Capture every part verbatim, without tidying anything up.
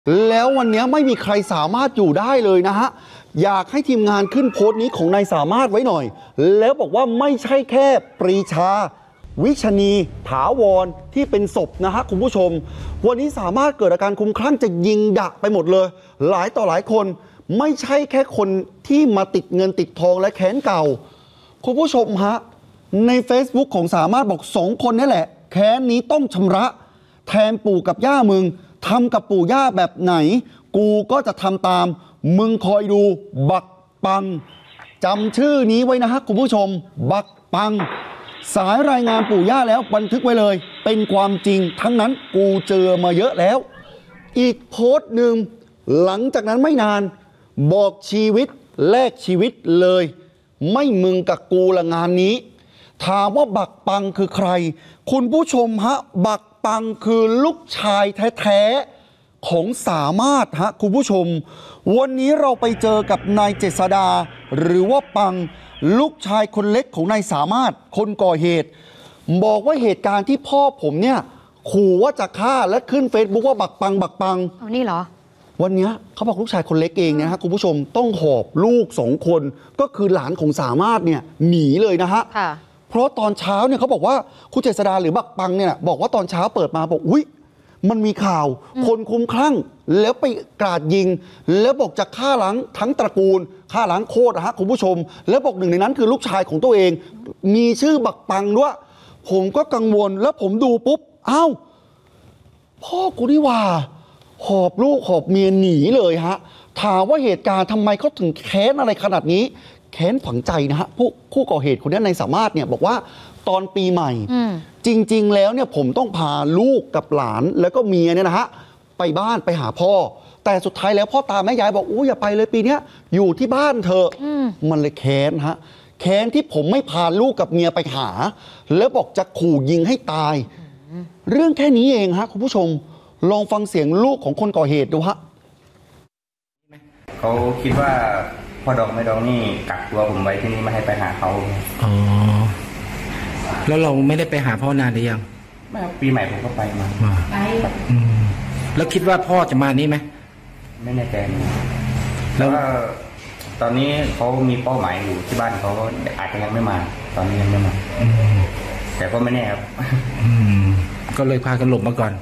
แล้ววันนี้ไม่มีใครสามารถอยู่ได้เลยนะฮะอยากให้ทีมงานขึ้นโพสต์นี้ของนายสามารถไว้หน่อยแล้วบอกว่าไม่ใช่แค่ปรีชาวิชนีถาวรที่เป็นศพนะฮะคุณผู้ชมวันนี้สามารถเกิดอาการคลุ้มคลั่งจะยิงดะไปหมดเลยหลายต่อหลายคนไม่ใช่แค่คนที่มาติดเงินติดทองและแค้นเก่าคุณผู้ชมฮะใน Facebook ของสามารถบอกสองคนนี่แหละแค้นนี้ต้องชำระแทนปู่กับย่ามึงทำกับปู่ย่าแบบไหนกูก็จะทำตามมึงคอยดูบักปังจำชื่อนี้ไว้นะฮะคุณผู้ชมบักปังสายรายงานปู่ย่าแล้วบันทึกไว้เลยเป็นความจริงทั้งนั้นกูเจอมาเยอะแล้วอีกโพสต์หนึ่งหลังจากนั้นไม่นานบอกชีวิตแลกชีวิตเลยไม่มึงกับกูละงานนี้ถามว่าบักปังคือใครคุณผู้ชมฮะบักปังคือลูกชายแท้ๆของสามารถฮะคุณผู้ชมวันนี้เราไปเจอกับนายเจษดาหรือว่าปังลูกชายคนเล็กของนายสามารถคนก่อเหตุบอกว่าเหตุการณ์ที่พ่อผมเนี่ยขู่ว่าจะฆ่าและขึ้นเฟซบุ๊กว่าบักปังบักปังเอานี่เหรอวันนี้เขาบอกลูกชายคนเล็กเองนะฮะคุณผู้ชมต้องหอบลูกสองคนก็คือหลานของสามารถเนี่ยหนีเลยนะฮะเพราะตอนเช้าเนี่ยเขาบอกว่าคุณเจษดาหรือบักปังเนี่ยบอกว่าตอนเช้าเปิดมาบอกอุ้ยมันมีข่าวคนคลุ้มคลั่งแล้วไปกราดยิงแล้วบอกจะฆ่าล้างทั้งตระกูลฆ่าล้างโคตรนะฮะคุณผู้ชมแล้วบอกหนึ่งในนั้นคือลูกชายของตัวเองมีชื่อบักปังด้วยผมก็กังวลแล้วผมดูปุ๊บอ้าวพ่อกูนี่ว่าหอบลูกหอบเมียหนีเลยฮะถามว่าเหตุการณ์ทำไมเขาถึงแค้นอะไรขนาดนี้แค้นฝังใจนะฮะผู้ผู้ก่อเหตุคนนี้ในสามารถเนี่ยบอกว่าตอนปีใหม่จริงๆแล้วเนี่ยผมต้องพาลูกกับหลานแล้วก็เมียเนี่ยนะฮะไปบ้านไปหาพ่อแต่สุดท้ายแล้วพ่อตาแม่ยายบอกอู้อย่าไปเลยปีนี้อยู่ที่บ้านเธอมันเลยแค้นฮะแค้นที่ผมไม่พาลูกกับเมียไปหาแล้วบอกจะขู่ยิงให้ตายเรื่องแค่นี้เองฮะคุณผู้ชมลองฟังเสียงลูกของคนก่อเหตุดูฮะเขาคิดว่าพ่อดองไม่ดองนี่กักตัวผมไว้ที่นี่ไม่ให้ไปหาเขาอ๋อแล้วเราไม่ได้ไปหาพ่อนานหรือยังไม่ปีใหม่ผมก็ไปมาไปอืมแล้วคิดว่าพ่อจะมานี่ไหมไม่แน่ใจแล้วตอนนี้เขามีเป้าหมายอยู่ที่บ้านเขาอาจจะยังไม่มาตอนนี้ยังไม่มาแต่ก็ไม่แน่ครับก็เลยพากันหลบมาก่อน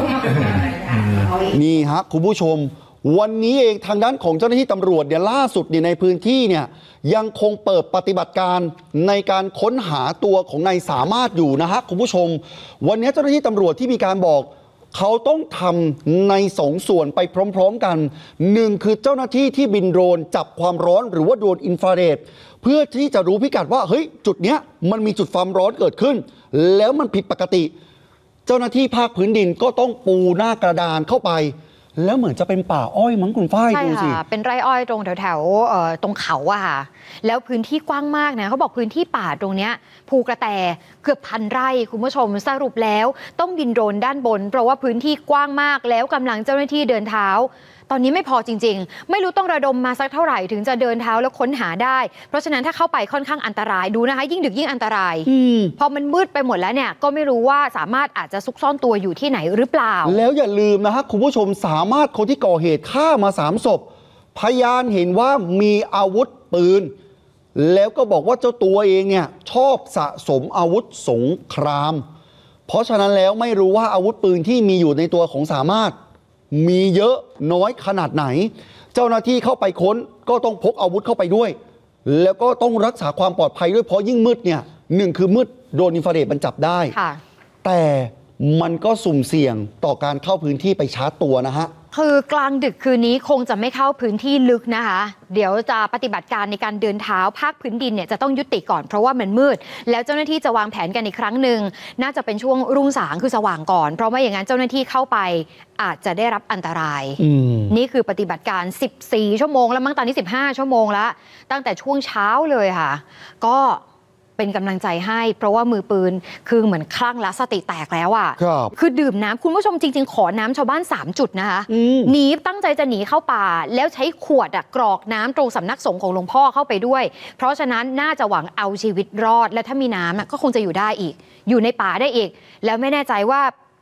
นี่ฮะคุณผู้ชมวันนี้เองทางด้านของเจ้าหน้าที่ตำรวจเนี่ยล่าสุดในพื้นที่เนี่ยยังคงเปิดปฏิบัติการในการค้นหาตัวของนายสามารถอยู่นะฮะคุณผู้ชมวันนี้เจ้าหน้าที่ตำรวจที่มีการบอกเขาต้องทำในสองส่วนไปพร้อมๆกันหนึ่งคือเจ้าหน้าที่ที่บินโดรนจับความร้อนหรือว่าโดรนอินฟราเรดเพื่อที่จะรู้พิกัดว่าเฮ้ยจุดเนี้ยมันมีจุดความร้อนเกิดขึ้นแล้วมันผิดปกติเจ้าหน้าที่ภาคพื้นดินก็ต้องปูหน้ากระดานเข้าไปแล้วเหมือนจะเป็นป่าอ้อยมั้งคุณฝ้ายดูสิเป็นไร่อ้อยตรงแถวแถวตรงเขาอะค่ะแล้วพื้นที่กว้างมากนะเขาบอกพื้นที่ป่าตรงเนี้ยภูกระแตเกือบพันไร่คุณผู้ชมสรุปแล้วต้องบินโดรนด้านบนเพราะว่าพื้นที่กว้างมากแล้วกำลังเจ้าหน้าที่เดินเท้าตอนนี้ไม่พอจริงๆไม่รู้ต้องระดมมาสักเท่าไหร่ถึงจะเดินเท้าแล้วค้นหาได้เพราะฉะนั้นถ้าเข้าไปค่อนข้างอันตรายดูนะคะยิ่งดึกยิ่งอันตรายพอมันมืดไปหมดแล้วเนี่ยก็ไม่รู้ว่าสามารถอาจจะซุกซ่อนตัวอยู่ที่ไหนหรือเปล่าแล้วอย่าลืมนะฮะคุณผู้ชมสามารถคนที่ก่อเหตุฆ่ามาสามศพพยานเห็นว่ามีอาวุธปืนแล้วก็บอกว่าเจ้าตัวเองเนี่ยชอบสะสมอาวุธสงครามเพราะฉะนั้นแล้วไม่รู้ว่าอาวุธปืนที่มีอยู่ในตัวของสามารถมีเยอะน้อยขนาดไหนเจ้าหน้าที่เข้าไปค้นก็ต้องพกอาวุธเข้าไปด้วยแล้วก็ต้องรักษาความปลอดภัยด้วยเพราะยิ่งมืดเนี่ยหนึ่งคือมืดโดนอินฟราเรดมันจับได้แต่มันก็สุ่มเสี่ยงต่อการเข้าพื้นที่ไปชาร์จตัวนะฮะคือกลางดึกคืนนี้คงจะไม่เข้าพื้นที่ลึกนะคะเดี๋ยวจะปฏิบัติการในการเดินเท้าภาคพื้นดินเนี่ยจะต้องยุติก่อนเพราะว่ามันมืดแล้วเจ้าหน้าที่จะวางแผนกันอีกครั้งหนึ่งน่าจะเป็นช่วงรุ่งสางคือสว่างก่อนเพราะไม่อย่างนั้นเจ้าหน้าที่เข้าไปอาจจะได้รับอันตรายนี่คือปฏิบัติการสิบสี่ชั่วโมงแล้วมั้งตอนนี้สิบห้าชั่วโมงแล้วตั้งแต่ช่วงเช้าเลยค่ะก็เป็นกำลังใจให้เพราะว่ามือปืนคือเหมือนคลั่งและสติแตกแล้วอ่ะคือดื่มน้ำคุณผู้ชมจริงๆขอน้ำชาวบ้านสามจุดนะคะหนีตั้งใจจะหนีเข้าป่าแล้วใช้ขวดอ่ะกรอกน้ำตรงสำนักสงฆ์ของหลวงพ่อเข้าไปด้วยเพราะฉะนั้นน่าจะหวังเอาชีวิตรอดและถ้ามีน้ำก็คงจะอยู่ได้อีกอยู่ในป่าได้อีกแล้วไม่แน่ใจว่า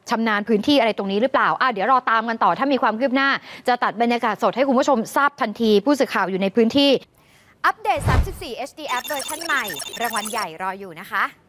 ชำนาญพื้นที่อะไรตรงนี้หรือเปล่าอ่ะเดี๋ยวรอตามกันต่อถ้ามีความคืบหน้าจะตัดบรรยากาศสดให้คุณผู้ชมทราบทันทีผู้สื่อข่าวอยู่ในพื้นที่อัปเดต สามสิบสี่ เอช ดี App เวอร์ชันใหม่รางวัลใหญ่รออยู่นะคะ